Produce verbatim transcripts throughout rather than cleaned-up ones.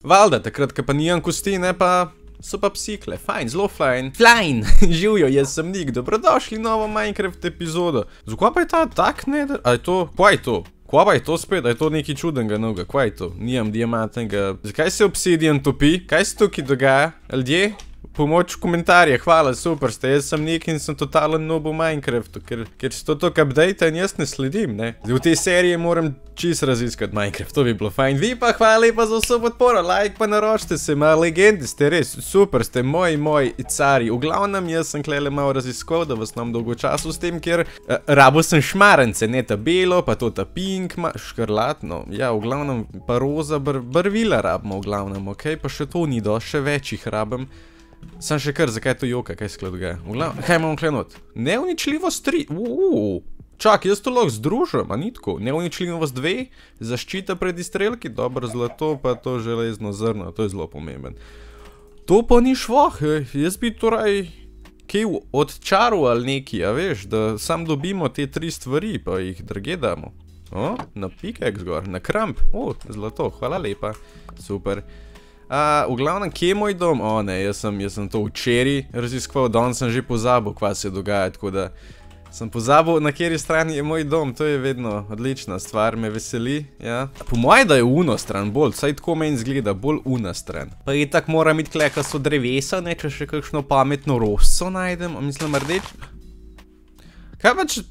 Valjda, takrat, ko pa nijem kosti, ne pa so pa psikle. Fajn, zelo fajn. Fajn, živijo, jaz sem Nik, dobrodošli novo Minecraft epizodo. Zakaj pa je ta tak neder? A je to, kva je to? Kva pa je to spet? A je to nekaj čudenega novega? Kva je to? Nijem diamantnega. Zakaj se Obsidian topi? Kaj se tukaj dogaja? Ljudje? Pomoč v komentarje, hvala, super ste, jaz sem Nik in sem totalen noob v Minecraftu, ker, ker se to tok update in jaz ne sledim, ne. Zdaj v tej seriji moram čist raziskati Minecraft, to bi bilo fajn. Vi pa hvala lepa za vso podporo, like pa naročite se, ma legendi ste res, super ste, moji, moji cari. V glavnem, jaz sem klele malo raziskoval, da vas nam dolgo času s tem, ker uh, rabo sem šmarence, ne ta belo, pa to ta pink, ma, škrlatno, ja, v glavnem, pa roza, br, brvila rabimo v glavnem, okej, pa še to ni do, še več jih rabim. Sam še kar, zakaj to joka, kaj se kle dogaja? Kaj imamo klenot? Neuničljivost tri, uuuu. Čak, jaz to lahko združim, a ni tako? Neuničljivost dve, zaščita pred izstrelki, dobro, zlato, pa to železno zrno, to je zelo pomemben. To pa ni švoh, jaz bi torej kaj od čaru ali neki, a veš, da sam dobimo te tri stvari, pa jih drage damo. O, na pickaxe gor, na kramp, o, zlato, hvala lepa, super. Uh, v glavnem, kje je moj dom? O ne, jaz sem, jaz sem to včeraj raziskoval, danes sem že pozabil, kva se dogaja, tako da sem pozabil, na kateri strani je moj dom, to je vedno odlična stvar, me veseli, ja. Po moje, da je uno stran bolj, saj tako meni zgleda, bolj una stran. Pa itak moram iti kle, ko so drevesa, ne, če še kakšno pametno rožco najdem, mislim rdeč. Kaj pa če...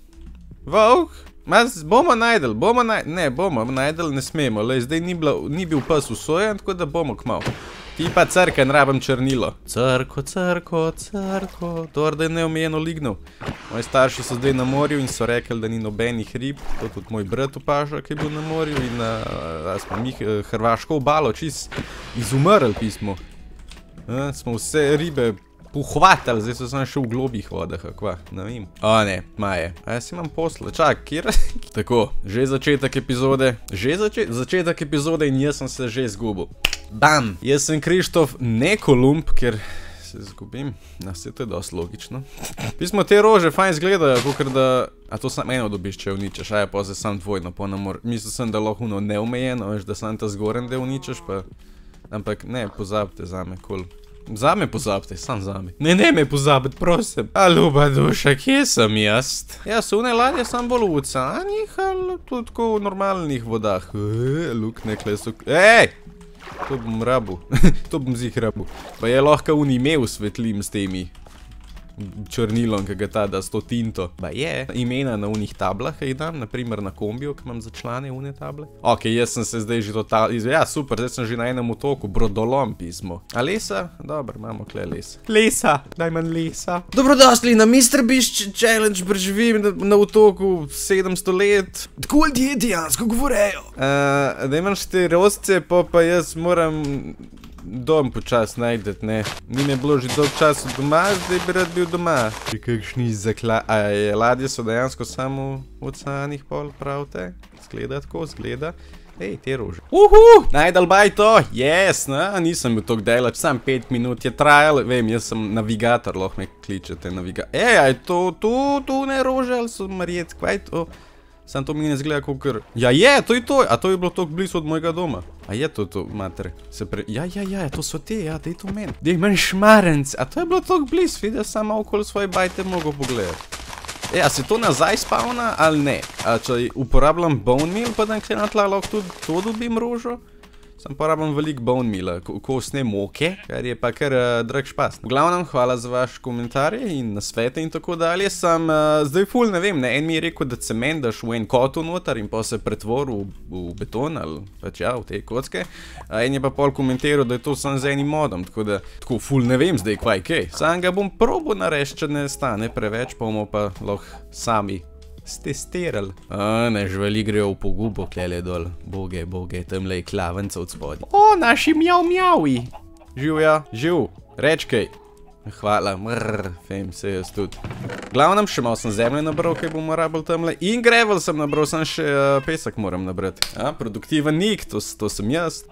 Volk? Mas, bomo najdel, bomo najdel, ne, bomo najdel, ne smemo, lej, zdaj ni, bila, ni bil pes usojen, tako da bomo kmal. Ti pa crka, rabim črnilo. Crko, crko, crko, torej da je neomejeno lignov. Moji starši so zdaj na morju in so rekli, da ni nobenih rib, to tudi moj brat opaža, ki je bil na morju in a, smo mi hrvaško obalo čist izumrli pismo. A, smo vse ribe pohvatali, zdaj so samo še v globih vodah, kva, ne vem. O ne, Maje, a jaz imam posle, čak, kjer? Tako, že začetek epizode, že začet, začetek epizode in jaz sem se že izgubil. Bam! Jaz sem Krištof, ne Kolumb, ker se izgubim, na vse to je dosti logično. Pismo, te rože fajn zgledajo, kakor da, a to sam eno dobiš, če uničeš, a je pa zdaj sam dvojno, po namor, mislil sem, da lahko uno neomejeno, veš, da sam ta zgoren del uničeš, pa, ampak ne, pozabite zame, kul. Zame pozabite, sam zame. Ne, ne me pozabiti, prosim. A ljuba duša, kje sem jaz? Ja, so one ladje sam bolj v oceanih, ali tudi tako v normalnih vodah. Eee, luk, nekle so... Ej! To bom rabu. To bom zih rabu. Pa je lahko un ime usvetlim s temi črnilom, ki ga ta da s to tinto. Ba je. Imena na unih tablah, ki jih dam, naprimer na kombiju, ki imam za člane une table. Ok, jaz sem se zdaj že total... Ja, super, zdaj sem že na enem otoku, brodolom pismo. A lesa? Dobro, imamo kle lesa. Lesa! Najmanj lesa. Dobrodošli na mister Beast Challenge, preživim na, na otoku sedemsto let. Tako ljudje dejansko govorejo. Uh, da imaš te rozce, pa pa jaz moram... dom počas najdeti, ne. Ni me bilo že dolg čas doma, zdaj bi rad bil doma. Še kakšni zakla... A je ladje so dejansko samo v oceanih pol, pravite? Zgleda tako, zgleda. Ej, te rože. Uhu! Najdel baj to! Yes, ne? Nisem bil toliko delač, sam pet minut je trajal. Vem, jaz sem navigator, lahko me kličete navigator. Ej, a je to, tu, tu ne rože, ali so marjet, kva je to? Sam to mi ne zgleda kakor... Ja je, to je to, a to je bilo toliko blizu od mojega doma. A je to to, mater, se pre... Ja, ja, ja, to so te, ja, dej to meni. Dej manj šmarenc, a to je bilo toliko blizu, vidiš, samo okoli svoje bajte mogo pogledati. E, a se to nazaj spavna, ali ne? A če uporabljam bone meal, pa da kle na tla, lahko tudi to dobim rožo? Sam porabam veliko bone meala, kostne moke, kar je pa kar uh, drag špas. V glavnem, hvala za vaš komentarje in nasvete in tako dalje. Sam uh, zdaj ful, ne vem, ne, en mi je rekel, da cement daš v en kotu noter in pa se pretvor v, v beton ali pač ja, v te kocke. Uh, en je pa pol komentiral, da je to sam z enim modom, tako da, tako ful, ne vem zdaj kvaj kaj. Sam ga bom probo narediti, če ne stane preveč, pa bomo pa lahko sami stestirali. A, ne, živali grejo v pogubo, klele dol. Boge, boge, tamle je klavenca od spodaj. O, naši mjav mjavi. Živ, ja, živ. Reč kaj. Hvala, mrrr, fem se jaz tudi. Glavnem, še malo sem zemlje nabral, kaj bomo rabili tamle. In gravel sem nabral, sem še uh, pesek moram nabrati. A, produktiven Nik, to, to sem jaz.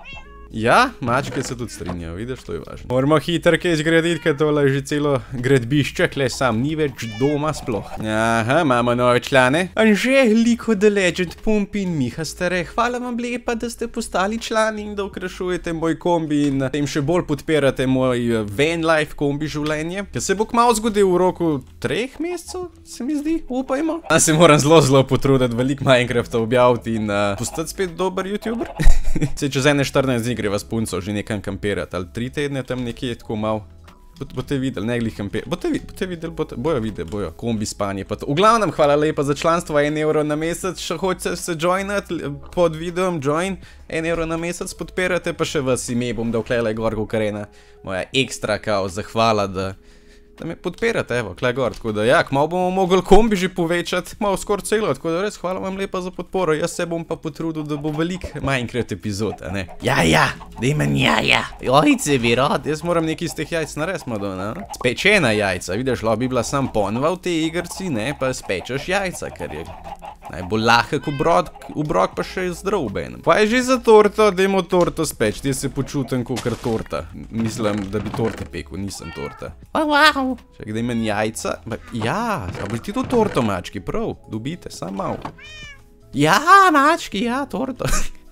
Ja, mačke se tudi strinjajo, vidiš, to je važno. Moramo hitro kaj zgraditi, ker tole je že celo gradbišče, kle sam ni več doma sploh. Aha, imamo nove člane. Anže, Liko the Legend, Pumpi in Miha Stare, hvala vam lepa, da ste postali člani in da okrašujete moj kombi in da jim še bolj podpirate moj van life kombi življenje. Ker se bo kmalu zgodil v roku treh mesecev, se mi zdi, upajmo. A se moram zelo zelo potruditi, veliko Minecrafta objaviti in uh, postati spet dober youtuber. Se čez ene štirinajst dni greva s punco že nekam kampirati, ali tri tedne tam nekje tako mal. Boste videli, ne glih kampirati, boste videli, bojo videli, bojo, kombi spanje pa to. V glavnem, hvala lepa za članstvo, en evro na mesec, še hočete se joinati pod videom, join, en evro na mesec podpirate, pa še vas ime bom dal klele gor, kar ena moja ekstra kao zahvala, da da me podpirate, evo, klej gor, tako da ja, malo bomo mogli kombi že povečati, malo skoraj celo, tako da res hvala vam lepa za podporo, jaz se bom pa potrudil, da bo veliko Minecraft epizod, a ne? Ja, ja, dejmen ja, ja, jajce bi rad, jaz moram nekaj iz teh jajc narediti, Madonna, ne? Spečena jajca, vidiš, lahko bi bila sam ponva v te igrci, ne, pa spečeš jajca, ker je najbolj lahek obrok, pa še je zdrav benem. Pa je že za torto, dajmo torto speč, jaz se počutim kakor torta. Mislim, da bi torte pekel, nisem torta. Wow. Čak, daj meni jajca. Ja, a bi ti to torto, mački, prav, dobite, sam malo. Ja, mački, ja, torto.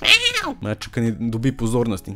Mačka ne dobi pozornosti.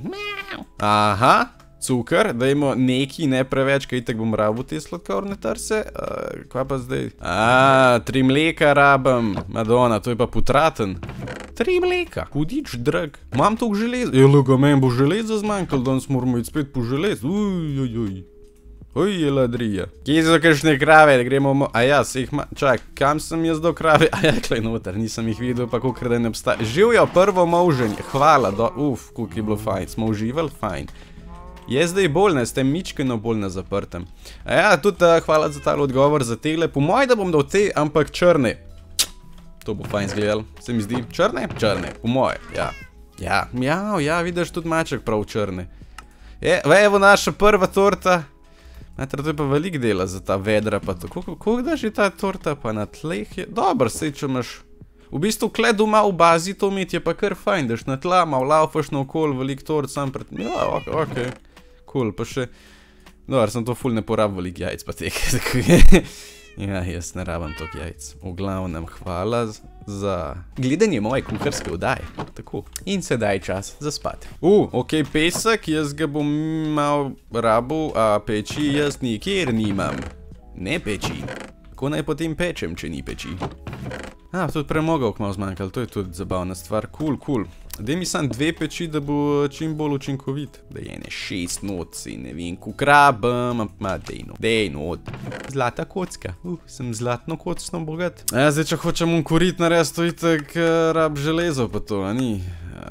Aha. Cukr, dajmo neki, ne preveč, kaj itak bom rabil te sladkorne trse. Uh, kva pa zdaj? Aaaa, tri mleka rabim. Madonna, to je pa potraten. Tri mleka. Hudič, drag. Imam toliko železa. Je, lega, meni bo železa zmanjkalo, danes moramo iti spet po želez. Uj, uj, uj. Uj, je ladrija. Kje so kakšne krave, da gremo... A ja, se jih ma... Čak, kam sem jaz do krave? A ja, klej noter, nisem jih videl, pa kakor da ne obstaja. Živjo, prvo mauženje. Hvala, do... Uf, koliko je bilo fajn. Smo uživali? Fajn. Je zdaj bolj, ne, ste mičkeno bolj na zaprtem. A ja, tudi hvala za ta odgovor za tele. Po moj, da bom dal te, ampak črne. To bo fajn zgledal, se mi zdi. Črne? Črne, po moje, ja. Ja, ja, ja, vidiš tudi maček prav črne. Evo naša prva torta. Najtra, to je pa velik dela za ta vedra, pa to. Koliko da že ta torta, pa na tleh je? Dobar, sej, če imaš... V bistvu, kle doma v bazi to imeti je pa kar fajn, daš na tla, malo laufaš na okol, velik tort, sam pred... Ja, okej. Cool, pa še... Dobar, sem to ful ne porabil velik jajc, pa tek. Ja, jaz ne rabam tok jajc. V glavnem, hvala za gledanje moje kuharske vdaje. Tako. In sedaj čas za spat. U, okej, pesek, jaz ga bom mal rabil, a peči jaz nikjer nimam. Ne peči. Kako naj potem pečem, če ni peči? A, tudi premogov malo zmanjkalo, to je tudi zabavna stvar. Cool, cool. Daj mi sam dve peči, da bo čim bolj učinkovit. Da je ne šest not, si ne vem, kukrabam, ma dej not, dej not. Zlata kocka, uh, sem zlatno kocno bogat. A, zdaj, če hočem unkorit narediti, to itak rab železo pa to, a ni?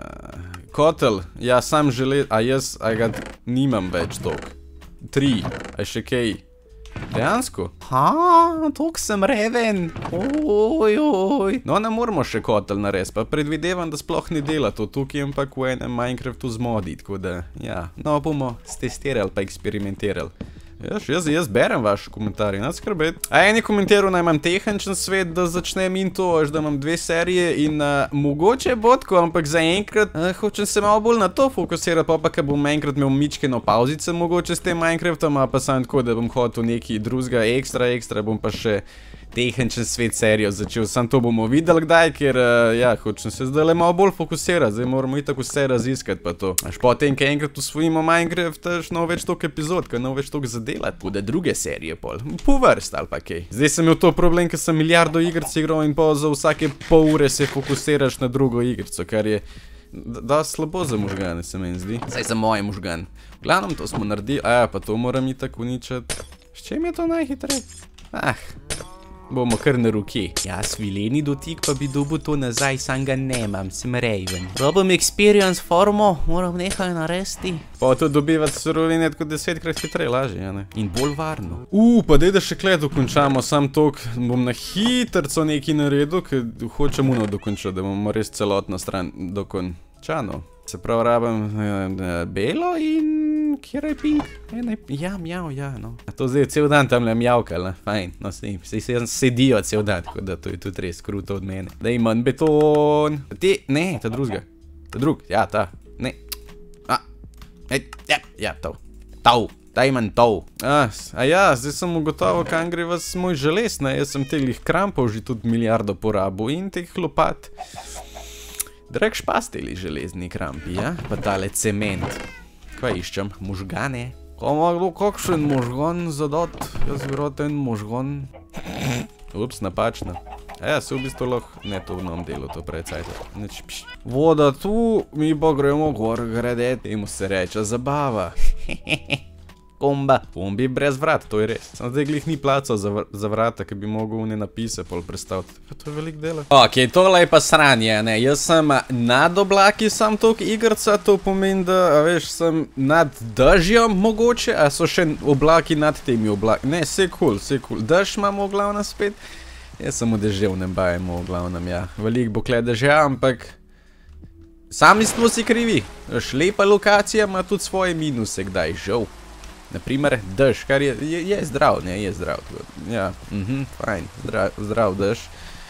Kotel, ja, sam železo, a jaz, a ga nimam več tok. Tri, a še kaj? Dejansko? Ha, tok sem reven. Oj, oj. No, ne moramo še kotel narediti, pa predvidevam, da sploh ne dela to. Tukaj ampak v enem Minecraftu zmodi, tako da, ja. No, bomo stestirali pa eksperimentirali. Jaz, jaz, jaz berem vaše komentarje, ne skrbeti. A en je komentiral, naj imam tehničen svet, da začnem in to, až da imam dve serije in uh, mogoče bo tako, ampak zaenkrat uh, hočem se malo bolj na to fokusirati, pa pa, ker bom enkrat imel mičkeno pauzice mogoče s tem Minecraftom, a pa sam tako, da bom hotel nekaj drugega ekstra, ekstra, bom pa še tehničen svet serijo začel. Sam to bomo videli kdaj, ker, uh, ja, hočem se zdaj le malo bolj fokusirati, zdaj moramo itak vse raziskati pa to. Až potem, ker enkrat usvojimo Minecraft, až no več toliko epizod, ker no več toliko zadelati. Bude druge serije pol, po vrst ali pa kaj. Zdaj sem imel to problem, ker sem milijardo igrc igral in pa za vsake pol ure se fokusiraš na drugo igrco, kar je da slabo za možgane, se meni zdi. Zdaj za moje možgane. V glavnem to smo naredili, a ja, pa to moram itak uničati. S čem je to najhitrej? Ah. Bomo kar na ruke. Ja, svileni dotik pa bi dobil to nazaj, sam ga nemam, sem raven. Robim experience formo, moram nekaj narediti. Pa to dobivati surovine tako desetkrat hitreje lažje, ja ne? In bolj varno. Uuu, pa dej da še kle dokončamo, sam tok bom na hitrco nekaj naredil, ker hočem uno dokončati, da bomo res celotno stran dokončano. Se pravi, rabim belo in... Kjer je pink? Ja, mjav, ja, no. A to zdaj cel dan tamle mjavkal, ne? Fajn, no sej, sej sedijo cel dan, tako da to je tudi res kruto od mene. Daj manj beton. Te, ne, ta drugega. Ta drug, ja, ta, ne. A, ja, to. To. Dajman to. A, a ja, zdaj sem ugotovil, kam gre vas moj želez, ne? Jaz sem teh krampov že tudi milijardo porabil in teh lopat. Drag špasteli železni krampi, ja? Pa tale cement. Kaj iščem? Možgane? Ko ima kdo kakšen možgan zadot? Jaz bi rad en možgan. Ups, napačno. Ja, se v bistvu lahko ne to v novem delu, to precajte. Voda tu, mi pa gremo gor gradet. Temu se reče zabava. Komba. Kombi brez vrat, to je res. Sam zdaj glih ni placa za, vr za vrata, ki bi mogel ne napise pol predstaviti. Pa to je velik delo. Ok, tole je pa sranje, ne. Jaz sem nad oblaki sam tok igrca, to pomeni, da, a veš, sem nad dežjem mogoče, a so še oblaki nad temi oblaki. Ne, vse cool, vse cool. Dež imamo v glavnem spet. Jaz sem v deževnem bajemu v glavnem, ja. Velik bo kle dežja, ampak sami smo si krivi. Veš, lepa lokacija ima tudi svoje minuse, kdaj žal. Naprimer, dež, kar je, je, je zdrav, ne, je zdrav. Ja, mhm, fajn, zdrav, zdrav dež.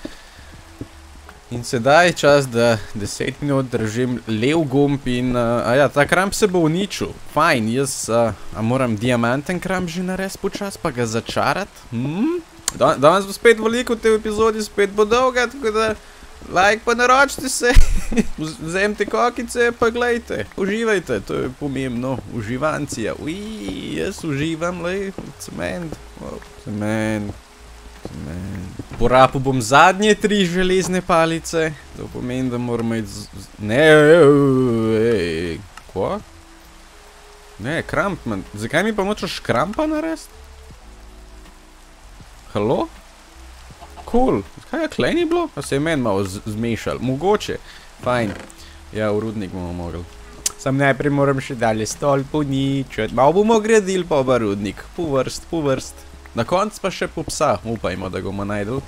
In sedaj čas, da deset minut držim lev gumb in, uh, a ja, ta kramp se bo uničil. Fajn, jaz, uh, a moram diamanten kramp že nares počas, pa ga začarat? Hmm? Danes bo spet veliko v tej epizodi, spet bo dolga, tako da like pa naročite se, vzemite kokice pa gledajte, uživajte, to je pomembno, uživancija, ui, jaz uživam, lej, cement, oh, cement, cement. Porabil bom zadnje tri železne palice, to pomeni, da moramo iti z... ne, ej, kva? Ne, kramp, man, zakaj mi pa nočeš krampa narediti? Halo? Cool. Kaj je klej ni bilo? Pa se je meni malo zmešal. Mogoče. Fajn. Ja, v rudnik bomo mogli. Sam najprej moram še dalje stol poničati. Malo bomo gradili pa oba rudnik. Po vrst, po vrst. Na konc pa še po psa. Upajmo, da ga bomo najdel.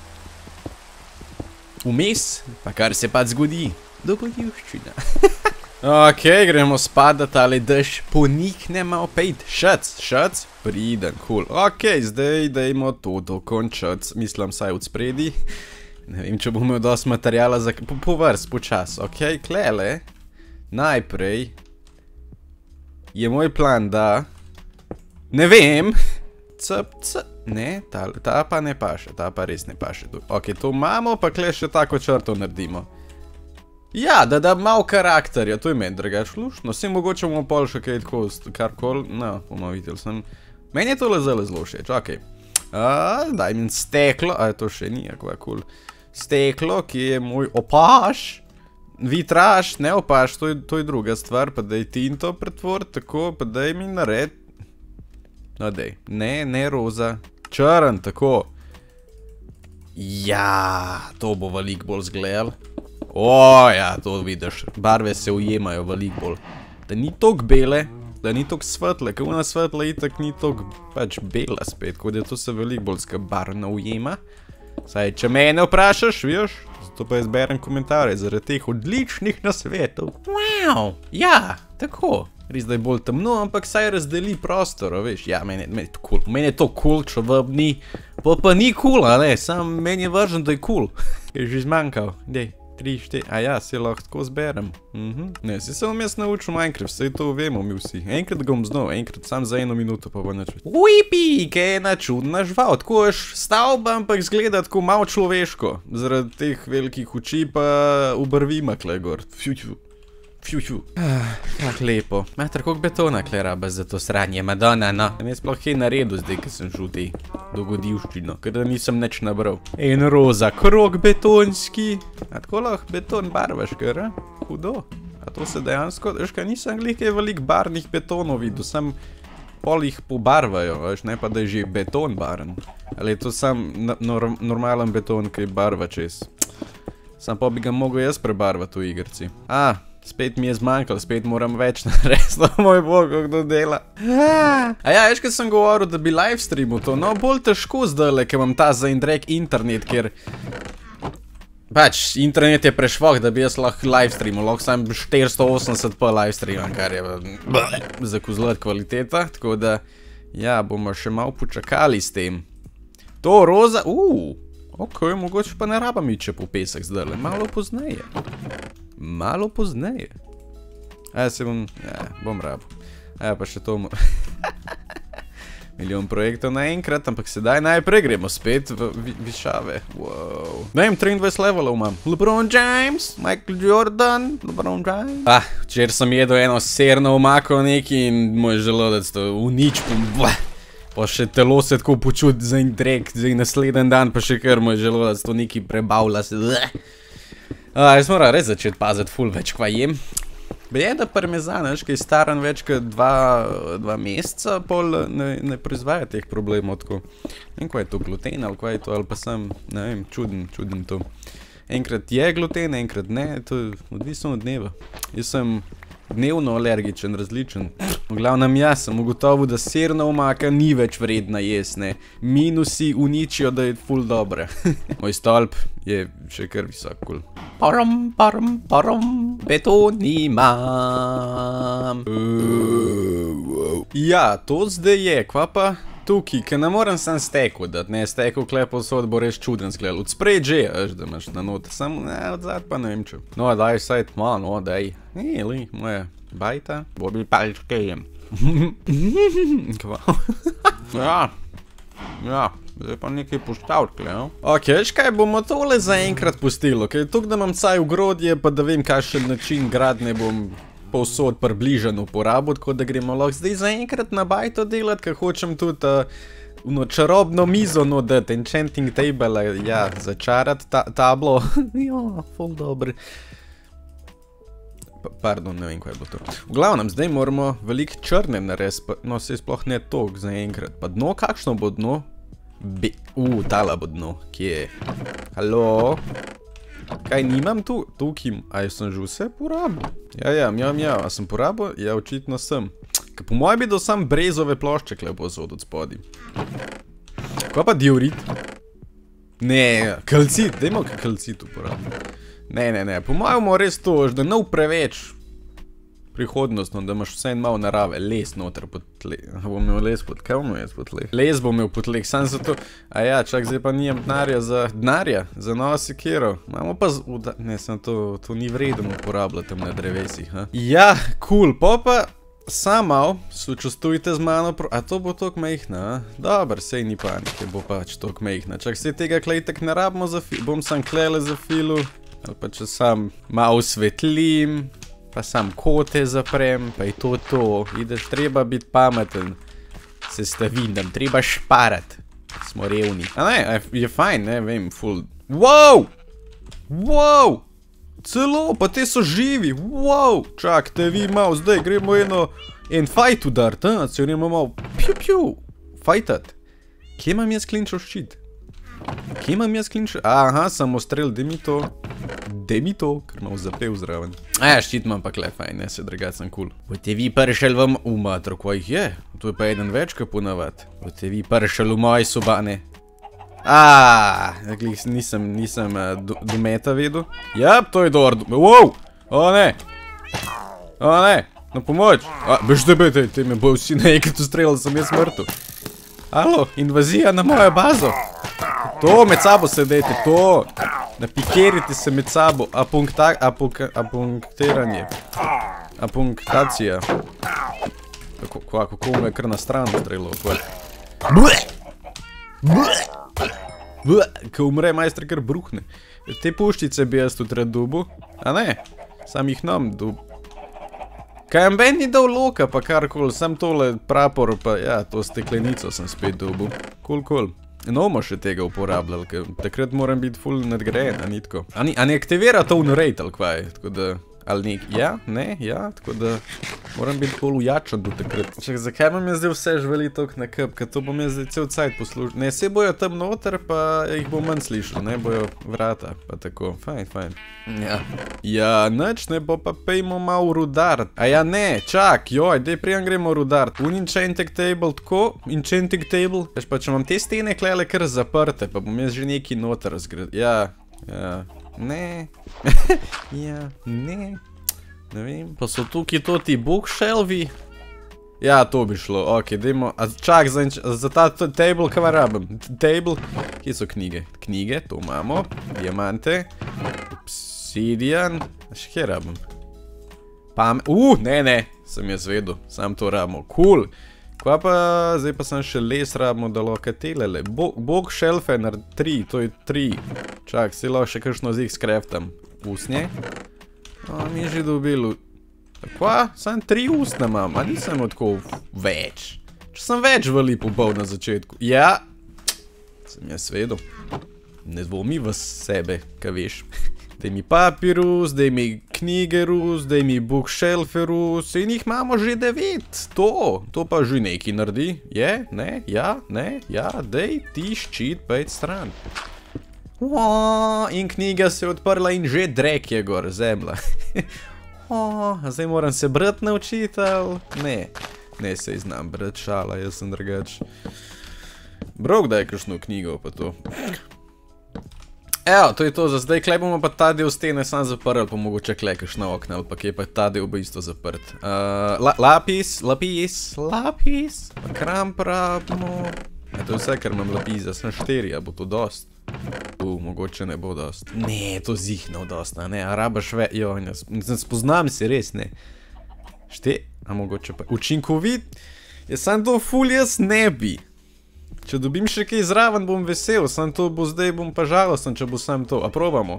Vmes, pa kar se pa zgodi. Dogodivščina. Ok, gremo spat, da tale dež ponikne malo pejt. Šac, šac, priden, cool. Ok, zdaj dajmo to dokončati, mislim, saj od spredi. Ne vem, če bom imel dosti materijala za... Po, po vrst, počas, ok, klele. Najprej je moj plan, da... Ne vem. Cp, cp, ne, ta, ta pa ne paše, ta pa res ne paše. Ok, to imamo, pa kle še tako črto naredimo. Ja, da da malo karakterja, to je meni drugač luštno. Vse mogoče bomo pol še kaj tako, karkoli, no, bomo videli sem. Meni je tole zelo zelo všeč, okej. Daj mi steklo, a to še ni, akva cool. Steklo, ki je moj opaš. Vitraž, ne opaš, to je, to je druga stvar, pa daj tinto pretvor, tako, pa daj mi nared. No, daj, ne, ne roza, črn, tako. Ja, to bo veliko bolj zgledal. O, ja, to vidiš, barve se ujemajo veliko bolj. Da ni tok bele, da ni tok svetle, ker ona svetla itak ni tok pač bela spet, kot je to se veliko bolj barvno ujema. Saj, če mene vprašaš, veš, zato pa izberem komentarje zaradi teh odličnih nasvetov. Wow, ja, tako. Res da je bolj temno, ampak saj razdeli prostor, veš, ja, meni je to cool. Meni je to cool, če vab ni, pa pa ni cool, a ne, sam meni je važno, da je cool. Je že zmanjkal, dej. tri, štiri, a ja, se lahko tako zberem. Mhm. Ne, si sem jaz naučil Minecraft, saj to vemo mi vsi. Enkrat ga bom znal, enkrat sam za eno minuto pa bo načut. Uipi, kaj je ena čudna žival, tako ješ stavba, ampak zgleda tako malo človeško. Zaradi teh velikih oči pa ubrvima kle gor. Fju, fju. Fju, fju. Ah, kak lepo. Mater, koliko betona kle raba za to sranje, Madonna, no. Sem jaz sploh kaj naredil zdaj, ker sem šel te dogodivščino, ker da nisem nič nabral. En roza krog betonski. A tako lahko beton barvaš, ker, a? Hudo. A to se dejansko, veš kaj, nisem glih kaj velik barvnih betonov videl, sam pol jih pobarvajo, veš, ne pa da je že beton barven. Ali je to sam norm, normalen beton, ki barva čez. Sam pa bi ga mogel jaz prebarvati v igrci. A, spet mi je zmanjkalo, spet moram več narediti, no moj bog, kdo dela. A ja, veš, kaj sem govoril, da bi livestreamu to, no bolj težko zdajle, ker imam ta zaindrek internet, ker pač, internet je prešvok, da bi jaz lahko livestreamu, lahko sam štiristo osemdeset p livestreamam, kar je za kozlet kvaliteta, tako da, ja, bomo še malo počakali s tem. To roza, uuu, ok, mogoče pa ne rabam iče po pesek zdajle, malo pozneje. Malo pozneje. A se bom, ja, bom rabo. A pa še to mo... Milijon projektov naenkrat, ampak sedaj najprej gremo spet v vi višave. Wow. Ne vem, triindvajset levelov imam. LeBron James, Michael Jordan, LeBron James. Ah, včer sem jedel eno serno omako neki in moj želodec to unič, pa še telo se tako počuti za en drek, zdaj naslednji dan pa še kar moj želodec to neki prebavlja se. Ah, jaz moram res začeti paziti ful več, kva jem. Je da parmezan, veš, ki je staran več kot dva, dva meseca, pol ne, ne proizvaja teh problemov tako. Ne vem, kva je to gluten ali kva je to, ali pa sem, ne vem, čuden, čuden to. Enkrat je gluten, enkrat ne, to je odvisno od dneva. Jaz sem dnevno alergičen, različen. V glavnem jaz sem ugotovil, da serna omaka ni več vredna jes, ne. Minusi uničijo, da je ful dobre. Moj stolp je še kar visok, kul. Param, param, param, beton imam. Ja, to zdaj je, kva pa tukaj, ker ne morem sam steko dati, ne, steko klepo sod bo res čuden zgledal. Od spred že, veš, da imaš na note, samo ne, od zad pa ne vem čo. No, daj saj tma, no, daj. Ej, li, moja bajta, bo bi palčke jem. Kva? Ja, ja. Zdaj pa nekaj poštavt, no? Ok, veš kaj, bomo tole zaenkrat pustili, ok? Tuk, da imam caj ogrodje, pa da vem, kakšen način gradne bom povsod približen uporabo, tako da gremo lahko zdaj zaenkrat na bajto delati, ker hočem tudi uh, čarobno mizo nodati, enchanting table, ja, začarati ta tablo. Ja, ful dobro. Pardon, ne vem, kaj je bilo to. V glavnem, zdaj moramo veliko črne narediti, no, se sploh ne tok zaenkrat. Pa dno, kakšno bo dno? Be... Uuu, tala bo dno. Kje je? Halo? Kaj nimam tu? Tukaj. A sem že vse porabil? Ja, ja, mjav, mjav. A sem porabil? Ja, očitno sem. Kaj po mojem bi do sam brezove plošče klepo zod od spodi. Kaj pa diorit? Ne, kalcit. Dajmo kalcit uporabiti. Ne, ne, ne. Po mojem mo res to, da nov preveč prihodnostno, da imaš vse en malo narave, les noter pod tleh. Bom imel les pod, kaj bom imel pod tleh? Les bom imel pod tleh, sam zato, a ja, čak, zdaj pa nijem denarja za, denarja, za novo sekiro. Imamo pa, z, uda, ne, sem to, to ni vredno uporabljati tam na drevesih, ha. Ja, cool, pa pa, samo, sočustujte z mano, pro, a to bo tok mejhna, ha? Dobar, sej ni panike, bo pač tok mejhna. Čak, sej tega klejtek ne rabimo za fil, bom sam klele za filu, ali pa če sam malo svetlim, pa sam kote zaprem, pa je to to. Ideš, treba biti pameten. Sestavinem, treba šparat. Smo revni. A ne, je fajn, ne, vem, full. Wow! Wow! Celo, pa te so živi, wow! Čak, te vi malo, zdaj gremo eno, en fajt udart, ha? Se gremo malo, piu, piu, fajtat. Kje imam jaz klinčo ščit? Kje imam jaz klinčo? Aha, samo strel, daj mi to. Daj mi to, ker malo zapev zraven. Aja, ščit imam pa kle, fajn, ne, se drugač sem cool. Bote vi pršel vam v matro, ko jih je? To je pa eden več, ka ponavad. Bote vi pršel v moji sobane. Aaaa, nisem, nisem do, do meta vedel. Jap, to je dober, wow! O ne! O ne! Na pomoč! A, bež tebe, te, te me bo vsi nekaj ustrelili, sem jaz mrtev. Alo, invazija na mojo bazo. To, med sabo se dejte, to. Napikerite se med sabo. Apunkta, apunk, apunktiranje. Apunktacija. Kako, kva, kako me je kar na stran strelo. Ko umre, majster kar bruhne. Te puščice bi jaz tudi rad dubu. A ne? Sam jih nam dub. Kaj vam ben ni dal loka, pa karkoli. Sam tole prapor, pa ja, to steklenico sem spet dubu. Cool, cool. No, bomo še tega uporabljali, ker takrat moram biti full nadgrajen, a ni tako. A, ni, a ne aktivira tone rate, ali kvaj, tako da, ali nek, ja, ne, ja, tako da moram biti full ujačan do takrat. Čak, zakaj bom jaz zdaj vse žveli tok na kup, ker to bom jaz zdaj cel cajt poslušal. Ne, se bojo tam noter, pa jih bom manj slišal, ne, bojo vrata, pa tako, fajn, fajn. Ja, ja, nič, ne, bo pa pejmo malo rudart. A ja, ne, čak, joj, dej prijem gremo rudart. Un enchanting table, tako, enchanting table. Veš pa, če imam te stene klele kar zaprte, pa bom jaz že neki noter razgradil. Ja, ja, ne, ja, ne, ne vem. Pa so tukaj to ti bookshelvi. Ja, to bi šlo, ok, dajmo, a čak, za, za ta table, kaj rabim? Table, kje so knjige? Knjige, to imamo, diamante, obsidian, a še kje rabim? Pame... Uh, ne, ne, sem jaz vedel, sam to rabimo, cool. Kva pa, zdaj pa sem še les rabimo, da lahko telele. Bog šelfe na tri, to je tri. Čak, si lahko še kakšno z jih skreftam. Usnje. A, mi je že dobil. Kva? Sam tri usne imam, a nisem tako več. Če sem več vali pobal na začetku. Ja, sem jaz vedel. Ne dvomi v sebe, kaj veš. Daj mi papirus, daj mi knjigerus, daj mi bookshelferus in jih imamo že devet. To, to pa že nekaj naredi. Je, ne, ja, ne, ja, daj ti ščit pejt stran. O, in knjiga se je odprla in že drek je gor, zemlja. O, zdaj moram se brat naučiti, ali? Ne, ne se znam brat, šala, jaz sem drugač. Bro, kdaj kakšno knjigo pa to. Evo, to je to za zdaj, klej bomo pa ta del stene sam zaprl, pa mogoče klej kakšna okna, ali pa kje pa je ta del v bistvu zaprt. Uh, la, lapis, lapis, lapis, kramp rabimo. Ja, to je vse, ker imam lapisa, sem štiri, a bo to dost? U, mogoče ne bo dost. Ne, to zihnal dost, a ne, a rabaš ve... Jo, ne spoznam se, res, ne. Šte... A mogoče pa... Učinkovit? Jaz sam to ful jaz ne bi. Če dobim še kaj zraven, bom vesel, sam to bo zdaj, bom pa žalosten, če bo sam to. A probamo.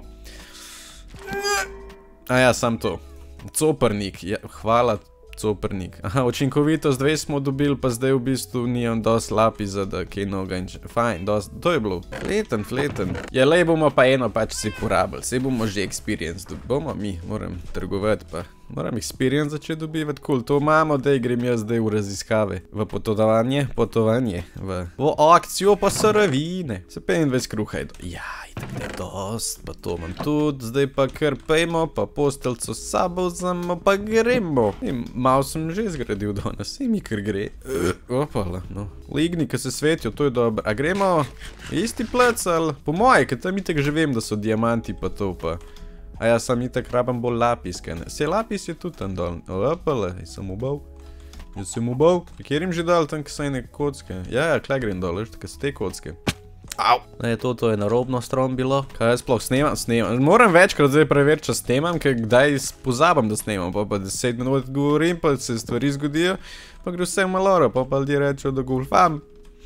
A ja, sam to. Coprnik, ja, hvala, coprnik. Aha, učinkovitost dve smo dobili, pa zdaj v bistvu nijem dost lapisa, da kaj noga in če... Fajn, dost, to je bilo fleten, fleten. Ja, lej bomo pa eno pač si porabili, sej bomo že experience dobili. Bomo mi, moram trgovati pa. Moram experience začeti dobivati, cool. To imamo, daj grem jaz zdaj v raziskave. V potovanje, potovanje. V, v akcijo pa saravine. Se petindvajset kruha je do... Ja, itak da je dost, pa to imam tudi. Zdaj pa kar pejmo, pa postelco s sabo vzamo, pa gremo. In malo sem že zgradil danes, sej mi kar gre. Opala, no. Ligni, ki se svetijo, to je dobro. A gremo isti plec, ali? Po moje, ker tam itak že vem, da so diamanti pa to pa. A ja, sam itak rabam bolj lapis, kaj ne? Se lapis je tudi tam dol. Opala, jaz sem ubal. Jaz sem ubal. Kjer im že dal tam, kaj so ene kocke? Ja, ja, klej grem dol, veš, kaj so te kocke. Au! Ne, to, to je narobno strom bilo. Kaj jaz sploh snemam? Snemam. Moram večkrat zdaj preveriti, če snemam, ker kdaj pozabam, da snemam. Pa pa deset minut govorim, pa se stvari zgodijo. Pa gre vse v maloro, pa pa ljudje rečejo, da golfam.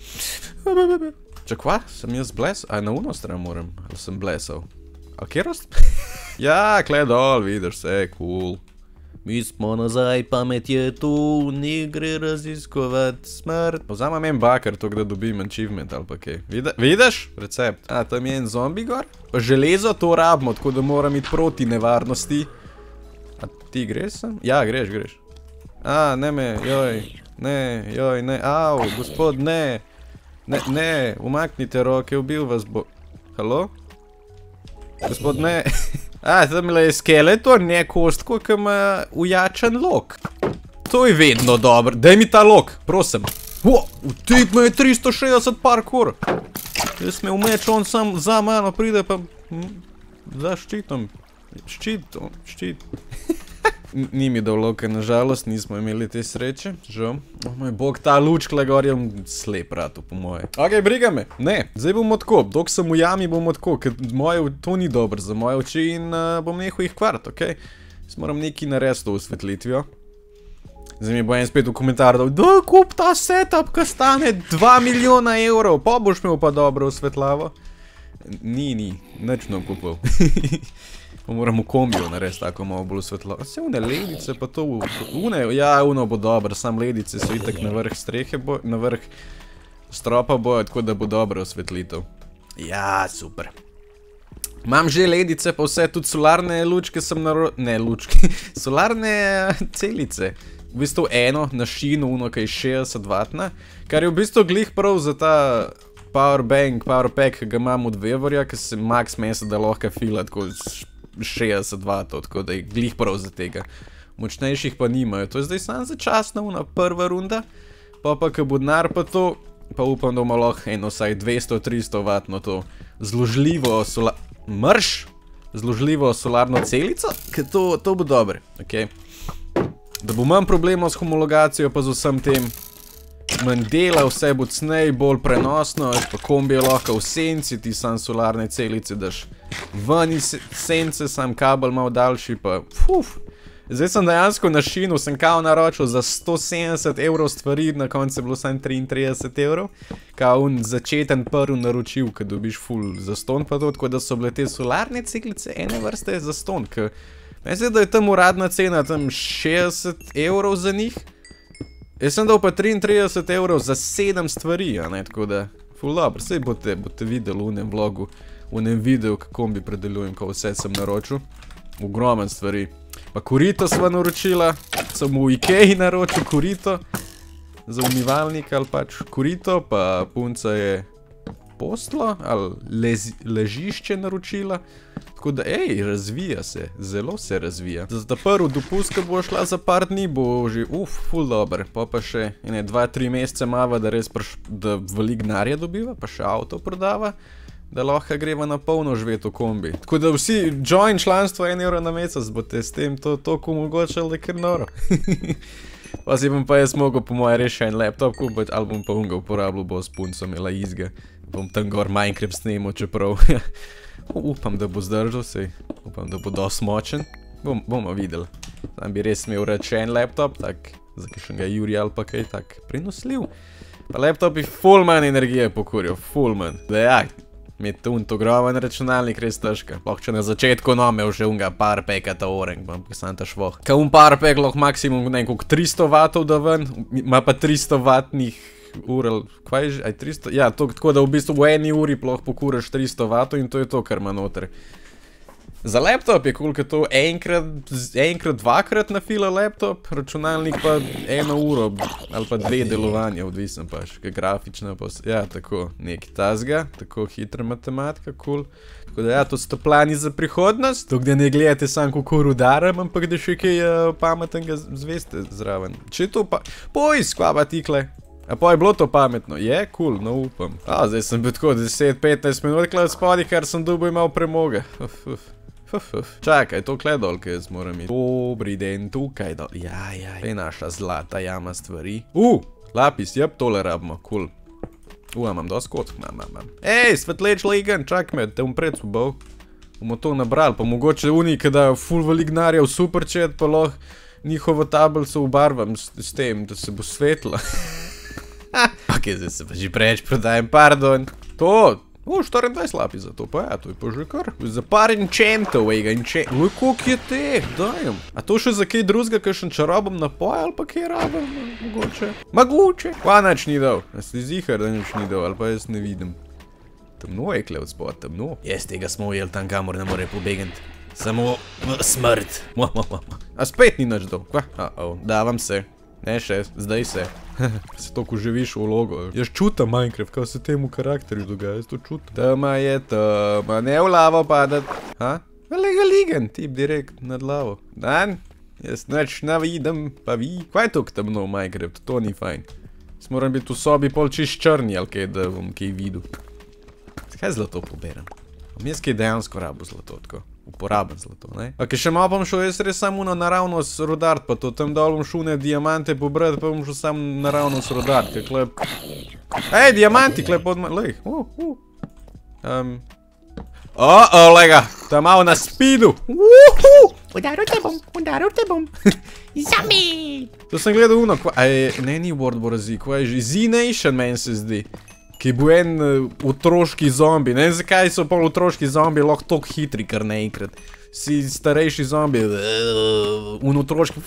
Čakva? Sem jaz bles? A na uno stran moram? Ali sem blesal? A kjerost? Ja, klej dol, vidiš se, cool. Mi smo nazaj, pamet je tu, ni gre raziskovati smrt. Pozamam en bakar, to da dobim achievement ali pa kaj. Vidiš? Recept. A, tam je en zombi gor. Pa železo to rabimo, tako da moram iti proti nevarnosti. A ti greš sem? Ja, greš, greš. A, ne me, joj, ne, joj, ne, au, gospod, ne. Ne, ne, umaknite roke, ubil vas bo... Halo? Gospod, ne. A, tam je skeletor, ne kostko, ki ima ujačan lok. To je vedno dobro. Daj mi ta lok, prosim. O, tip me je tristo šestdeset parkour. Jaz me umeč, on sam za mano pride, pa... Za ščitom. Ščit, ščit. Ni mi dal loka, nažalost, nismo imeli te sreče. Žal. O moj bog, ta luč gor je slep ratu, po moje. Ok, briga me. Ne, zdaj bomo tako. Dok sem v jami, bomo tako, ker moje, to ni dobro za moje oči in uh, bom nehal jih kvart, ok? Jaz moram nekaj narediti s to osvetlitvijo. Zdaj mi bo en spet v komentar dal, da kup ta setup, ki stane dva milijona evrov, pa boš imel pa dobro osvetlavo. Ni, ni, nič nam kupil. Pa moram v kombiju narediti tako malo bolj svetlo. A se une ledice pa to... Une, ja, uno bo dobro, sam ledice so itak na vrh strehe, na vrh stropa bojo, tako da bo dobro osvetlitev. Ja, super. Imam že ledice, pa vse, tudi solarne lučke sem naro... Ne, lučke. Solarne celice. V bistvu eno na šinu, uno, kaj je šestdeset vatna, kar je v bistvu glih prav za ta... Powerbank, powerpack, ki ga imam od Vevorja, ki se max mesa, da lahko fila tako šestdeset vatov, tako da je glih prav za tega. Močnejših pa nimajo. To je zdaj samo začasna una prva runda, pa pa ko bo denar pa to, pa upam, da bomo lahko eno vsaj dvesto tristo vatno to zložljivo solar... Mrš! Zložljivo solarno celico, ker to, to bo dobro, ok? Da bo manj problemov s homologacijo pa z vsem tem. Manj dela, vse bo cnej, bolj prenosno, pa kombi je lahko v senci, ti sam solarne celice daš ven iz sence, sam kabel malo daljši, pa fuf. Zdaj sem dejansko na šinu, sem kao naročil za sto sedemdeset evrov stvari, na koncu je bilo samo triintrideset evrov. Kao un začeten prvi naročil, ko dobiš full zaston pa to, tako da so bile te solarne ciklice ene vrste zaston, ker mislim, da je tam uradna cena tam šestdeset evrov za njih. Jaz sem dal pa triintrideset evrov za sedem stvari, a ne, tako da full dobro, sej boste, boste videli v unem vlogu, v unem videu, kako bi predelujem, ko vse sem naročil. Ogromen stvari. Pa korito sva naročila, sem v Ikeji naročil korito, za umivalnik ali pač korito, pa punca je postlo ali lezi, ležišče naročila. Tako da, ej, razvija se, zelo se razvija. Za ta prvi dopust, ko bo šla za par dni, bo že, uf, ful dober. Pa pa še, ene, dva, tri mesece mava, da res prš, da veliko denarja dobiva, pa še avto prodava, da lahko greva na polno živeti v kombi. Tako da vsi join članstvo en evro na mesec, boste s tem to toliko omogočali, da je kar noro. Pa si bom pa jaz mogel po moje reši en laptop kupiti, ali bom pa unga uporabljal, bo s punco imela izga. Bom tam gor Minecraft snemal, čeprav upam, da bo zdržal sej. Upam, da bo dosti močen. Bom, bomo videli. Tam bi res imel reči en laptop, tak, za kakšnega Jurija ali pa kaj tak prinosljiv. Pa laptop je full manj energije pokurijo, full manj. Da ja, imeti un to groven računalnik res težka. Lahko če na začetku no imel že unga par peka ta orenk, bom pisam ta švoh. Ka un par pek lahko maksimum nekog tristo vatov da ven, ima pa tristo vatnih ur, kvaj že, aj tristo, ja, to, tako da v bistvu v eni uri lahko pokuraš tristo vatov in to je to, kar ima noter. Za laptop je cool, ka to enkrat, enkrat, dvakrat nafila laptop, računalnik pa eno uro ali pa dve delovanja, odvisno pač, ka grafična pa, ja, tako, neki tazga, tako hitra matematika, cool. Tako da ja, to so plani za prihodnost, to gde ne gledate sam kako rudaram, ampak da še kaj uh, pametnega zveste zraven. Če to pa, poj, skvaba tikle. A pa je bilo to pametno? Je, cool, no upam. A, zdaj sem bil tako deset petnajst minut klad spodi, kar sem dobil imel premoga. Uf, uf. Uf, uf. Čakaj, to kle dol, kaj jaz moram iti. Dobri den, tukaj dol. Ja, ja, je naša zlata jama stvari. U, lapis, jep, tole rabimo, cool. U, a imam dosti kotk, imam, imam, imam. Ej, svetleč ligan, čak me, te bom pred subal. Bomo to nabrali, pa mogoče uni, kada ful velik denarja v superchat, pa lahko njihovo tablico ubarvam s, s tem, da se bo svetla. Ok, zdaj se pa že preč prodajem, pardon. To, o, štiriindvajset lapi za to, pa ja, to je pa že kar. Za par enchantov, ejga, enchant. Uj, koliko je teh, dajem. A to še za kaj drugega, kakšen čarobom napoj, ali pa kaj rabim, mogoče. Mogoče. Kva nič ni dal? A si zihar, da nič ni dal, ali pa jaz ne vidim. Temno je kle od spod, temno. Jaz tega smo ujeli tam, kamor ne more pobegant. Samo smrt. A spet ni nič dal, kva? A, o, davam se. Ne še, zdaj se. Se toliko živiš v vlogo. Jaz čutam Minecraft, kao se temu karakterju dogaja, jaz to čutam. Tama je tama, ne v lavo padat. Ha? Lega ligan, tip direkt nad lavo. Dan? Jaz nič ne vidim, pa vi. Kaj je toliko temno v Minecraft, to ni fajn. Jaz moram biti v sobi pol čist črni, ali kaj, da bom kaj videl. Kaj zlato poberem? Jaz kaj dejansko rabo zlato, tako. Uporaben zlato, ne? Ok, še malo bom šel, jaz res samo na naravnost rodart, pa to tam dol bom šel ne diamante pobrat, pa bom šel sam naravnost rodart, kaj klep... Ej, diamanti, klep odmah, lej, uh, uh. Um... O, o, lega, tam malo na speedu, uhu! Udaril te bom, udaril te bom. Zami! To sem gledal uno, kva... Ej, ne, ni World War Z, kva je že Z-Nation, meni se zdi. Ki bo en uh, otroški zombi. Ne vem zakaj so pol otroški zombi lahko toliko hitri, kar naenkrat. Si starejši zombi, uh, un otroški...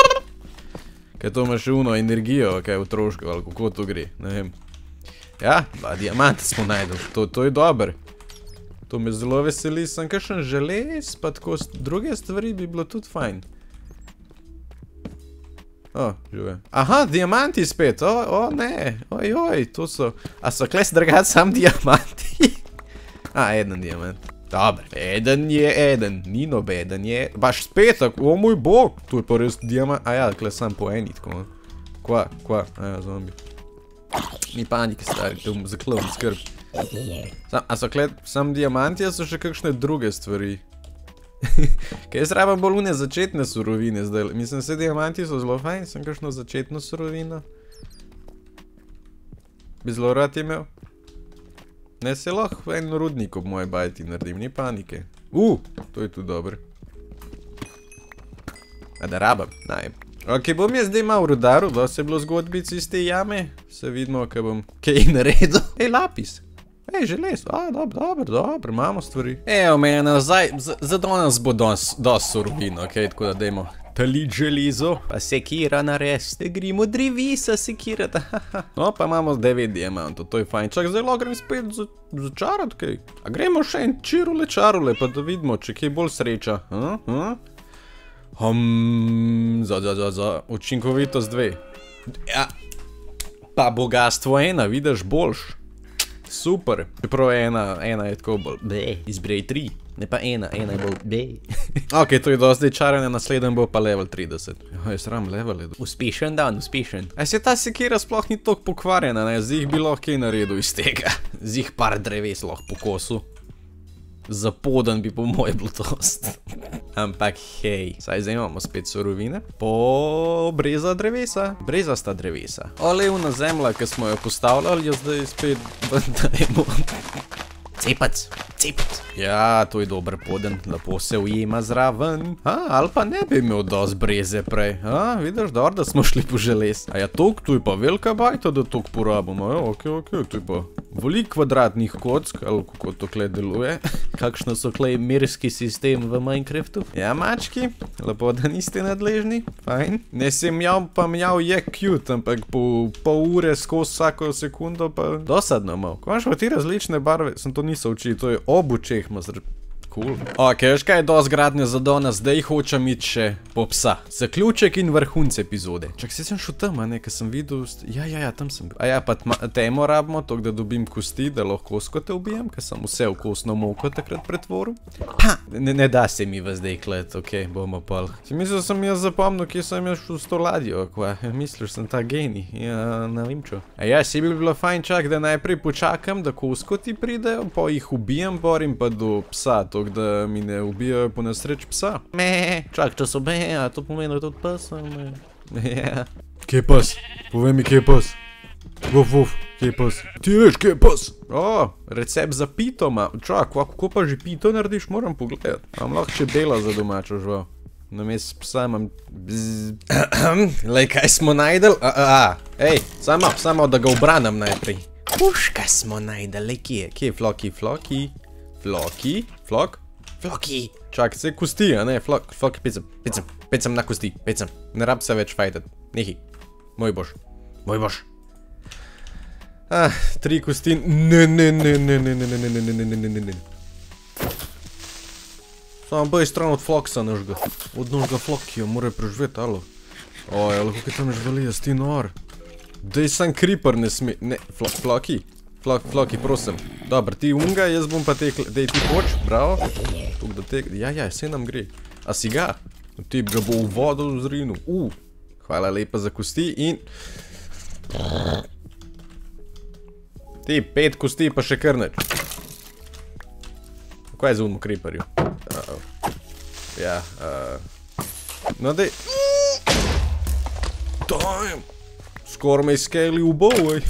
Kaj to ima še uno energijo, kaj otroško, ali kako to gre, ne vem. Ja, dva diamante smo najdel, to, to je dober. To me zelo veseli, sem kakšen želez, pa tako druge stvari bi bilo tudi fajn. O, žive. Aha, diamanti spet, o, o, ne, oj, oj, to so, a so kles dragati sam diamanti? A, eden diamant. Dobre, eden je eden, ni nobeden je, baš spet, o moj bog, tu je pa res diamant, a ja, kles sam po eni, tako. Kva, kva, a ja, zombi. Ni panike, stari, te bom zaklon skrb. Sam, a so kles sam diamanti, a so še kakšne druge stvari? Kaj jaz rabam bolj une začetne surovine zdaj, mislim, vse diamanti so zelo fajn, sem kakšno začetno surovino. Bi zelo rad imel. Ne, se lahko en rudnik ob moje bajti naredim, ni panike. Uh, to je tu dobro. A da rabam, naj. Ok, bom jaz zdaj malo rudaril, da se je bilo zgodbic iz te jame. Se vidimo, kaj bom kaj naredil. Ej, lapis. Ej, želez. A, dobro, dobro, dobro, imamo stvari. Evo me je nazaj, za danes bo dosti surovin, ok, tako da dajmo talit železo. Pa sekira narediti. Gremo drevesa sekirati, haha. No, pa imamo devet diamantov, to je fajn. Čak, zdaj lahko grem spet začarati, kaj? A gremo še en čirule čarule, pa da vidimo, če kaj bolj sreča. Hm, hm? Hm, za, za, za, za, učinkovitost dve. Ja, pa bogatstvo ena, vidiš boljš. Super. Čeprav ena, ena je tako bolj be, izbrej tri, ne pa ena, ena je bolj be. Ok, to je dosti čaranje, naslednjem bo pa level trideset. Jo, je sram level je. Uspešen dan, uspešen. A se ta sekira sploh ni toliko pokvarjena, ne? Zih bi lahko kaj naredil iz tega. Zih par dreves lahko pokosil. Za poden bi po moje bilo tost. Ampak hej, saj zdaj imamo spet surovine. Po breza drevesa. Brezasta drevesa. Olevna zemlja, ki smo jo postavljali, jo zdaj spet dajemo. Cepac, cepac. Ja, to je dober poden, lepo se ujema zraven. A, ali pa ne bi imel dosti breze prej. A, vidiš, dobro, da smo šli po želez. A ja, tok, tu je pa velika bajta, da tok porabimo. Ja, ok, ok, tu je pa veliko kvadratnih kock, ali kako to klej deluje. Kakšno so klej merski sistem v Minecraftu. Ja, mački, lepo, da niste nadležni. Fajn. Ne se mjav, pa mjav je cute, ampak po pol ure skozi vsako sekundo pa dosadno mal. Ko imaš pa ti različne barve, sem to niso učili, to je ob očeh ima zr... Cool. Ok, veš kaj je dosti gradnje za danes, zdaj hočem iti še po psa. Zaključek in vrhunc epizode. Čak, se sem šel tam, a ne, ker sem videl... Ja, ja, ja, tam sem bil. A ja, pa temo rabimo, tok da dobim kosti, da lahko koskote ubijem, ker sem vse v kostno molko takrat pretvoril. Pa! Ne, ne da se mi v zdaj klet, ok, bomo pol. Si mislil, sem jaz zapomnil, kje sem jaz šel s to ladjo, kva? Misliš, sem ta genij. Ja, ne vem čo. A ja, si bi bilo fajn čak, da najprej počakam, da koskoti pridejo, pa jih ubijem, borim pa do psa, to da mi ne ubijajo po nesreč psa. Me, čak, če so me, a to pomeni, da je tudi pes, me. Ja. Kje je pes? Povej mi, kje je pes? Vuf, vuf, kje je pes? Ti veš, kje je pes? O, recept za pito ima. Čak, kako pa že pito narediš, moram pogledati. Imam lahko čebela za domačo žival. Namesto psa imam bzzz. Lej, kaj smo najdel? A, a, a. Ej, samo, samo da ga obranem najprej. Puška smo najdel, lej, kje je? Kje je Floki, Floki? Floki? Flok? Floki! Čak, se kosti, a ne? Flok, Floki, pecem, pecem, pecem na kosti, pecem. Ne rab se več fajtet. Nehi. Moj bož. Moj bož. Ah, tri kosti. Ne, ne, ne, ne, ne, ne, ne, ne, ne, ne, ne, ne, ne. Samo bej stran od Floksa nožga. Od nožga Flokijo, mora preživeti, alo. Oj, ali kako tam žvali, jaz ti nor. Dej sam creeper ne sme... Ne, Floki. Flok, Floki, prosim. Dobro, ti unga, jaz bom pa tekle... Dej, ti poč, bravo. Tuk da tek... Ja, ja, se nam gre. A si ga? Ti ga bo v vodo zrinil. Uh, hvala lepa za kosti in... Ti, pet kosti pa še krneč. Kaj je za unmu creeperju? Ja, no dej... Dajem! Skoro me je skeli v boj.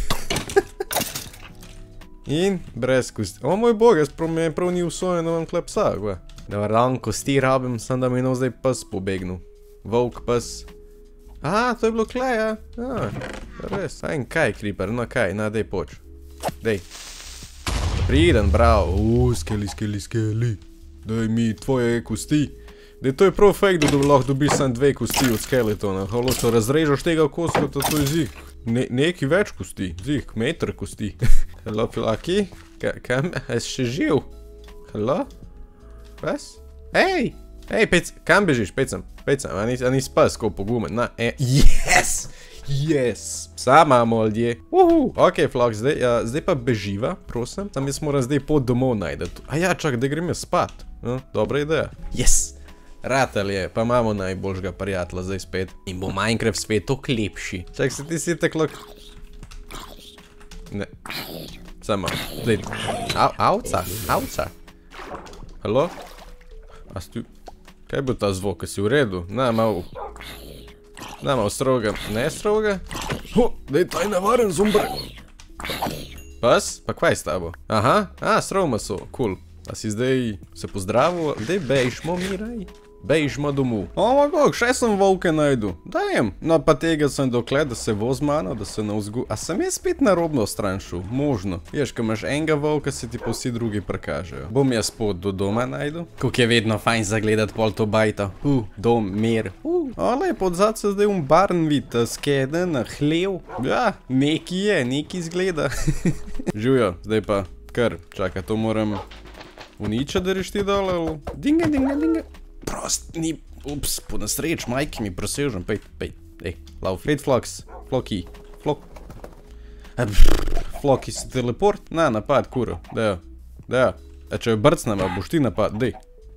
In brez kosti. O moj bog, jaz me prav ni usojen, da vam klep psa, kva. Dobar dan, kosti rabim, sem da mi je zdaj pes pobegnil. Volk, pes. A, to je bilo kleja. A, res. Ajn, kaj, creeper, no kaj, na, dej poč. Dej. Priden, bravo. Uuu, skeli, skeli, skeli. Daj mi tvoje kosti. Dej, to je prav fake, da lahko dobiš sam dve kosti od skeletona. Halo, če razrežeš tega koskota, to je zih. Neki več kosti, zih, meter kosti. Halo, Floki? Kam? Jaz še živ? Halo? Ves? Ej! Ej, pec, kam bežiš, pecam, pecam, a nis pes, ko pogumen, na, e, yes! Yes! Psa imamo, ljudje. Uhu, ok, Flok, zdaj pa beživa, prosim. Sam jaz moram zdaj pot domov najdeti. A ja, čak, da grem jaz spat. Dobra ideja. Yes! Ratel je, pa imamo najboljšega prijatla zdaj spet. In bo Minecraft spet tok lepši. Čak, se ti si tako... Ne. Samo, zdaj. Avca, avca. Halo? A si tu... Kaj je bil ta zvok, a si v redu? Na, malo... Na, malo stroga. Ne stroga? Ho, daj taj navaren zombre. Pas? Pa kvaj s tabo? Aha, a, sroma so, cool. A si zdaj se pozdravil? Dej bejš, mo miraj. Bejžmo domov. O, moj bog, še sem volke najdu. Dajem. No, pa tega sem dokler, da se voz mano, da se ne vzgu... A sem jaz spet na robno stran šel? Možno. Ješ, ko imaš enega volka, se ti pa vsi drugi prikažejo. Bom jaz pot do doma najdu. Kako je vedno fajn zagledat pol to bajto. Uh, dom, mir. Uh, o, lepo, odzad se zdaj un barn vid, skeden, hlev. Ja, neki je, neki izgleda. Živjo, zdaj pa. Kar, čakaj, to moram uničati, da rešti dol, ali... Dinga, dinga, dinga. Prost, ni... Ups, po nasreč, majki mi prosežem, pejt, pejt. Ej, lav, pejt floks, floki, flok... Floki si teleport? Na, napad, kuro, dejo, dejo. E, če jo brcneva, boš ti napad, dej.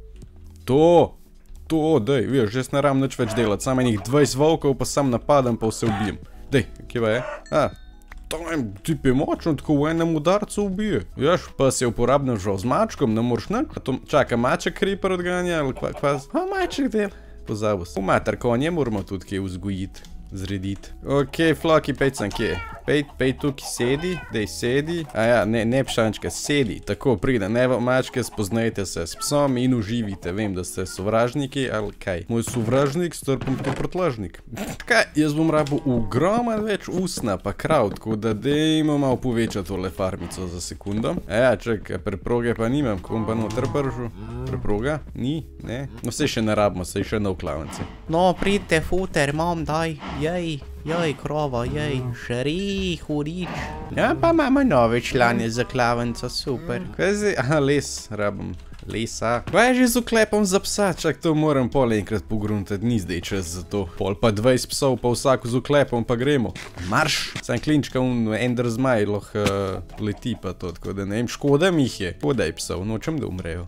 To, to, dej, vidiš, jaz ne ram nič več delat, sam enih dvajset volkov, pa sam napadam, pa vse ubijem. Dej, kjeva je? A, Tam, tip je močno, tako v enem udarcu ubije. Veš, pa si uporabnem žal z mačkom, ne moreš nek. Čaka, maček creeper odganja, ali kva, kva? A, maček del. Pozabil sem. V mater, konje moramo tudi kje vzgojiti, zrediti. Ok, floki, pejt sem kje. Pejt, pejt tukaj sedi, dej sedi. A ja, ne, ne pšančka, sedi. Tako pride, ne mačke, spoznajte se s psom in uživite. Vem, da ste sovražniki, ali kaj. Moj sovražnik, strpom te protlažnik. Kaj, jaz bom rabil ogroman več usna, pa krav, tako da dejmo malo povečati tole farmico za sekundo. A ja, čak, preproge pa nimam, ko bom pa noter pržil. Preproga? Ni, ne. No, sej še ne rabimo, sej še nov klavenci. No, pridite, futer, mam, daj, jej. Joj, krova, jej, šerih, hurič. Ja, pa imamo nove člane za klavenco, super. Kaj je zdaj? Aha, les, rabim. Lesa. Kaj je že z uklepom za psa? Čak, to moram pol enkrat pogruntati, ni zdaj čas za to. Pol pa dvajset psov, pa vsako z uklepom, pa gremo. Marš! Sam klinčka, un ender zmaj, loh leti pa to, tako da ne vem, škoda mi jih je. Podaj psov, nočem da umrejo.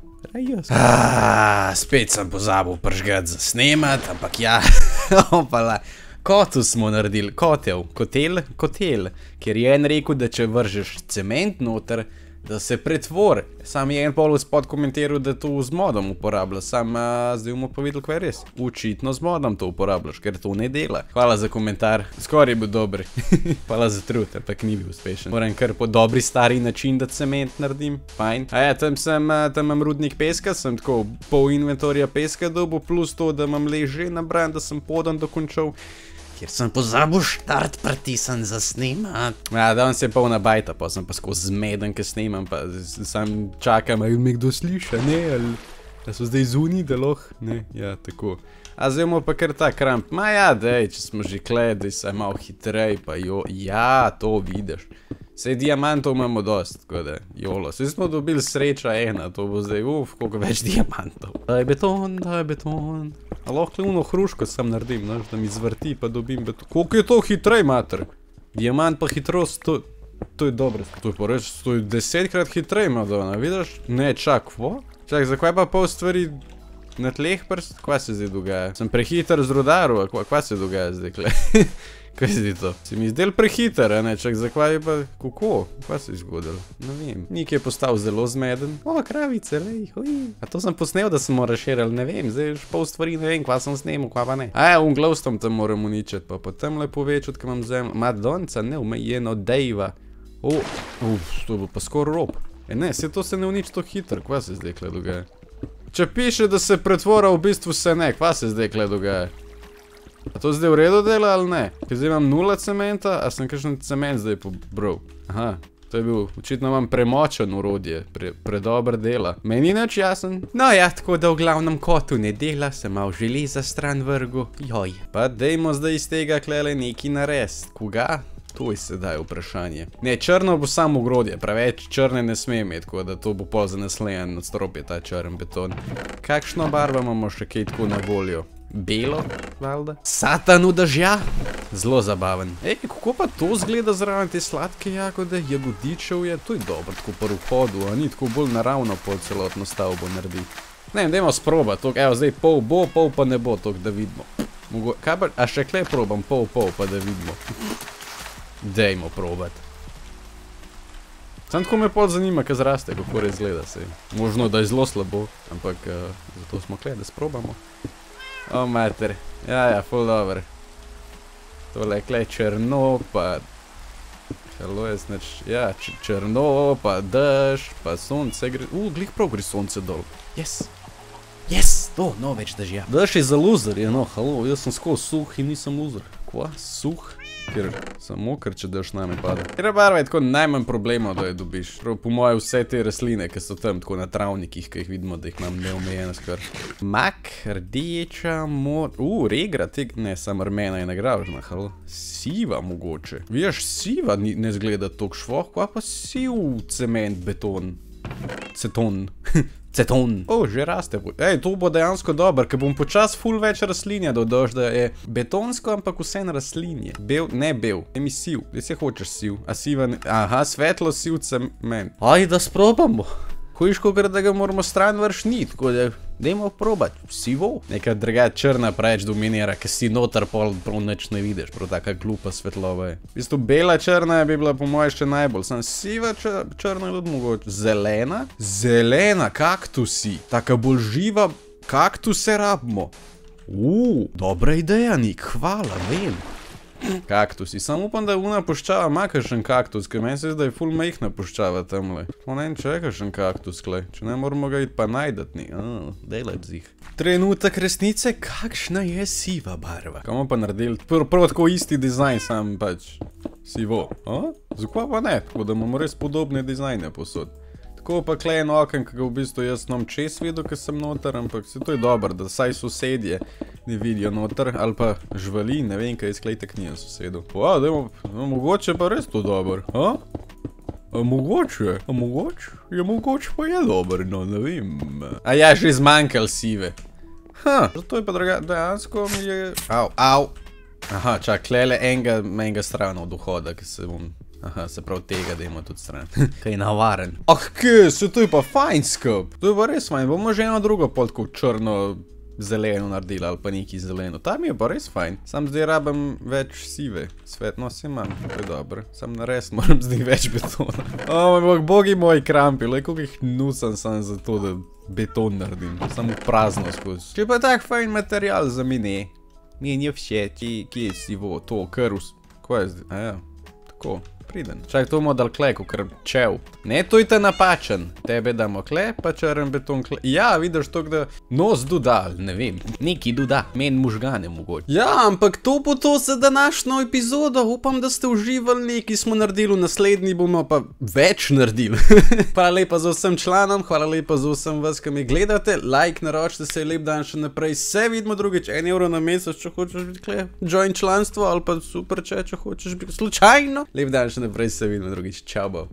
Aaaa, spet sem pozabil pržgat za snemat, ampak ja, opala. Kotu smo naredili, kotel, kotel, kotel, ker je en rekel, da če vržeš cement noter, da se pretvori. Sam je en pol spod komentiral, da to z modom uporablja, sam zdaj bomo pa videli, kaj je res. Očitno z modom to uporabljaš, ker to ne dela. Hvala za komentar, skoraj je bil dober. Hvala za trud, ampak ni bil uspešen. Moram kar po dobri stari način, da cement naredim, fajn. A ja, tam sem, tam imam rudnik peska, sem tako pol inventorija peska dobil, plus to, da imam leže nabran, da sem podan dokončal. Ker sem pozabil štart pritisniti za snemat. Ja, danes je polna bajta, pa sem pa skozi zmeden, ker snimam, pa sam čakam, ali me kdo sliša, ne, ali da so zdaj zunji, da loh, ne, ja, tako. A zdaj bomo pa kar ta kramp, ma ja, dej, če smo že kledi, saj malo hitrej, pa jo, ja, to vidiš. Sej diamantov imamo dost, tako da, jolo, sej smo dobili sreča ena, to bo zdaj, uf, koliko več diamantov. Daj beton, daj beton. A lahko uno hruško sam naredim, znaš, da mi zvrti, pa dobim beton. Koliko je to hitrej, mater? Diamant pa hitrost, to, to je dobro. To je pa reč, to je desetkrat hitrej, Madonna, vidiš? Ne, čak, vo? Čak, zakaj pa pol stvari na tleh prst? Kva se zdaj dogaja? Sem prehiter z rudaru, a kva se dogaja zdaj, kle? Kaj se zdi to? Si mi zdel prehiter, a ne? Čak, zakaj pa, kako? Kva se je zgodilo? Ne vem. Nik je postal zelo zmeden. O, kravice, lej, hoj. A to sem posnel, da sem moral šeral, ne vem. Zdaj pol stvari ne vem, kva sem snemal, kva pa ne. A ja, un glowstone tam moram uničiti, pa potem le povečati, ko imam zemljo. Madonca, ne, umejeno dejva. O, uf, to bo pa skoro rob. E ne, se to se ne uniči to hitro, kva se zdaj kle dogaja? Če piše, da se pretvora, v bistvu se ne, kva se zdaj kle dogaja? A to zdaj v redu dela ali ne? Ker zdaj imam nula cementa, a sem kakšen cement zdaj pobral. Aha, to je bil, očitno imam premočen urodje, pre, predober dela. Meni nič jasen? No ja, tako da v glavnem kotu ne dela, sem malo železa stran vrgu. Joj. Pa dejmo zdaj iz tega klele neki narediti. Koga? To je sedaj vprašanje. Ne, črno bo samo ogrodje, preveč črne ne sme imeti, tako da to bo pol za naslejen nadstropje ta črn beton. Kakšno barvo imamo še kaj tako na voljo? Belo, valjda? Satanu dažja? Zelo zabaven. Ej, kako pa to zgleda zraven te sladke jagode? Jagodičev je, to je dobro, tako pri vhodu, a ni tako bolj naravno pol celotno stavbo naredi. Ne vem, dajmo sprobati, tok, evo zdaj pol bo, pol pa ne bo, tok da vidimo. Mogo, kaj pa, a še kle probam, pol, pol pa da vidimo. Dajmo probati. Sam tako me pol zanima, kaj zraste, kako res gleda se. Možno, da je zelo slabo, ampak uh, zato smo kle, da sprobamo. O, mater. Ja, ja, ful dober. Tole je kle črno, pa... Halo, jaz neč... Ja, črno, pa dež, pa sonce gre... U, glih prav gre sonce dol. Yes! Yes! O, no več dežja. Daš je za loserje, no, halo, jaz sem skozi suh in nisem loser. Kva? Suh? Ker sem moker, če daš name pada. Ker barva je tako najmanj problemov, da je dobiš. Po moje vse te rastline, ki so tam tako na travnikih, ki jih vidimo, da jih imam neomejeno skor. Mak, rdeča, mod... U, regra, teg... Ne, sam armena je nagražena, halo. Siva mogoče. Vijaš, siva ne zgleda tok švoh, kva pa siv cement, beton. Ceton. Ceton. O, že raste. Ej, to bo dejansko dober, ker bom počas ful več rastlinja dodaš, da je betonsko, ampak vse na rastlinje. Bel, ne bel, emi siv. Gdje se hočeš siv? A siva ne... Aha, svetlo siv cement. Aj, da sprobamo. Hojiš, kokrat da ga moramo stran vršniti, tako da dajmo probat. Sivo? Neka druga črna preč dominira, ker si noter pol prav nič ne vidiš, prav taka glupa svetlova je. V bistvu bela črna bi bila po moje še najbolj, sam siva črna je tudi mogoče. Zelena? Zelena, kaktusi. Taka bolj živa, kaktuse rabimo. Uuu, dobra ideja, Nik, hvala, vem. Kaktusi, sam upam, da je una puščava ima kakšen kaktus, ker meni se zdi, da je ful majhna puščava tamle. To ne vem, če je kakšen kaktus, klej. Če ne moramo ga iti pa najdet ni. Delaj bzih. Trenutek resnice, kakšna je siva barva? Kaj bomo pa naredili? Prvo tako isti dizajn, sam pač sivo. Zakaj pa ne? Tako da imamo res podobne dizajne posod. Tako pa klej en oken, ki ga v bistvu jaz nom čez videl, ker sem noter, ampak se to je dobro, da saj sosedje ne vidijo noter, ali pa živali, ne vem, kaj izklejte knjiga sosedu. O, dajmo, mogoče pa res to dober, a? A mogoče, a mogoče? Ja, mogoče pa je dober, no, ne vem. A ja, že zmanjkal sive. Ha, zato je pa draga, dejansko mi je... Au, au. Aha, čak, klele enega, enega stran od vhoda, ki se bom... Aha, se prav tega, da ima tudi stran. Kaj je navaren. Ah, kje, se to je pa fajn skup. To je pa res fajn, bomo že eno drugo potko črno zeleno naredili ali pa neki zeleno. Tam je pa res fajn. Sam zdaj rabim več sive. Svetno si imam, to je dobro. Sam nares moram zdaj več betona. O, moj bogi moji krampi, le koliko jih nusam sam za to, da beton naredim. Samo prazno skozi. Če pa tak fajn material za mine. Meni je všeč, kje je sivo, to, krus. Ko je zdaj? Aja, tako. Priden. Čak, to bomo dal klej, kukor čev. Ne, to je ta napačen. Tebe damo klej, pa črn beton klej. Ja, vidiš to, da nos duda, ne vem. Neki duda, men možgane mogoče. Ja, ampak to bo to za današnjo epizodo. Upam, da ste uživali, neki smo naredili, v naslednji bomo pa več naredili. Hvala lepa za vsem članom, hvala lepa za vsem vas, ki me gledate. Like naročite se, lep dan še naprej. Se vidimo drugič, en evro na mesec, če hočeš biti klej. Join članstvo ali pa super, če, če hočeš biti slučajno. Lep dan še naprej, se vidimo drugič. Čau, bo.